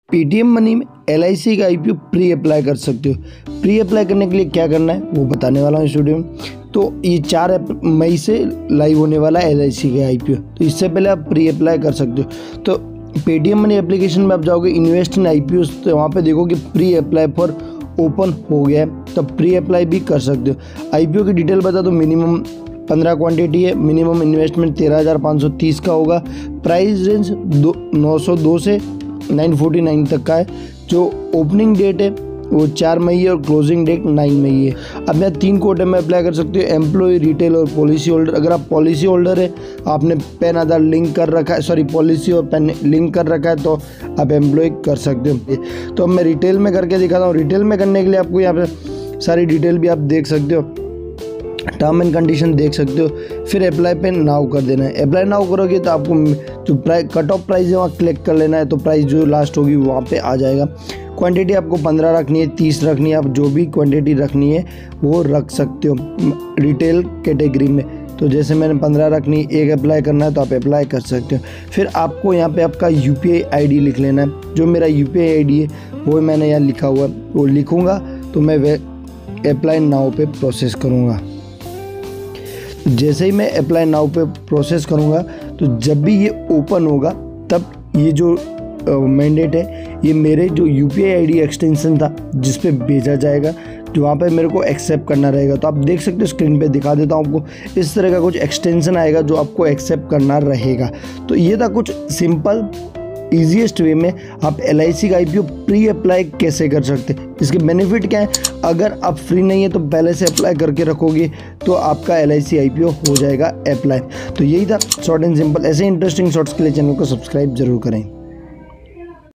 Paytm money में LIC का IPO pre apply कर सकते हो। प्री अप्लाई करने के लिए क्या करना है वो बताने वाला हूँ इस वीडियो में। तो ये 4 मई से लाइव होने वाला है LIC का IPO, तो इससे पहले आप प्री अप्लाई कर सकते हो। तो पेटीएम मनी एप्लीकेशन में आप जाओगे इन्वेस्ट इन IPOs, तो वहाँ पे देखो कि प्री अप्लाई फॉर ओपन हो गया है, तो प्री अप्लाई भी कर सकते हो। IPO की डिटेल बता दो, मिनिमम 15 क्वांटिटी है, मिनिमम इन्वेस्टमेंट 13,530 का होगा, प्राइस रेंज 902 से 949 तक का है। जो ओपनिंग डेट है वो 4 मई है और क्लोजिंग डेट 9 मई है। अब यहाँ 3 कोटे में अप्लाई कर सकते हो, एम्प्लॉय, रिटेल और पॉलिसी होल्डर। अगर आप पॉलिसी होल्डर है, आपने पैन आधार लिंक कर रखा है, सॉरी पॉलिसी और पैन लिंक कर रखा है, तो आप एम्प्लॉय कर सकते हो। तो अब मैं रिटेल में करके दिखाता हूँ। रिटेल में करने के लिए आपको यहाँ पे सारी डिटेल भी आप देख सकते हो, टर्म एंड कंडीशन देख सकते हो। फिर अप्लाई पे नाउ कर देना है। अप्लाई नाउ करोगे तो आपको जो प्राइस कट ऑफ प्राइस है वहाँ क्लिक कर लेना है, तो प्राइस जो लास्ट होगी वहाँ पे आ जाएगा। क्वांटिटी आपको 15 रखनी है, 30 रखनी है, आप जो भी क्वांटिटी रखनी है वो रख सकते हो रिटेल कैटेगरी में। तो जैसे मैंने 15 रखनी, एक अप्लाई करना है तो आप अप्लाई कर सकते हो। फिर आपको यहाँ पे आपका UPI ID लिख लेना है। जो मेरा UPI ID है वो मैंने यहाँ लिखा हुआ है, वो लिखूँगा तो मैं अप्लाई नाउ पे प्रोसेस करूँगा। जैसे ही मैं अप्लाई नाउ पे प्रोसेस करूँगा तो जब भी ये ओपन होगा तब ये जो मैंडेट है ये मेरे जो UPI ID एक्सटेंशन था जिस पे भेजा जाएगा, जो वहाँ पे मेरे को एक्सेप्ट करना रहेगा। तो आप देख सकते हो, स्क्रीन पे दिखा देता हूँ आपको। इस तरह का कुछ एक्सटेंशन आएगा जो आपको एक्सेप्ट करना रहेगा। तो ये था कुछ सिंपल ईजीएस्ट वे में आप LIC का IPO प्री अप्लाई कैसे कर सकते हैं। इसके बेनिफिट क्या है, अगर आप फ्री नहीं है तो पहले से अप्लाई करके रखोगे तो आपका LIC IPO हो जाएगा अप्लाई। तो यही था शॉर्ट एंड सिंपल। ऐसे इंटरेस्टिंग शॉर्ट्स के लिए चैनल को सब्सक्राइब जरूर करें।